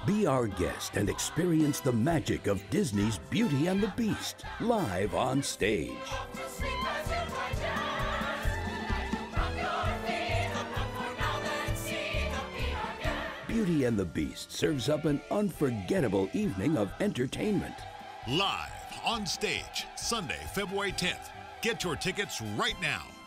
Be our guest and experience the magic of Disney's Beauty and the Beast, live on stage. Beauty and the Beast serves up an unforgettable evening of entertainment. Live on stage, Sunday, February 10th. Get your tickets right now.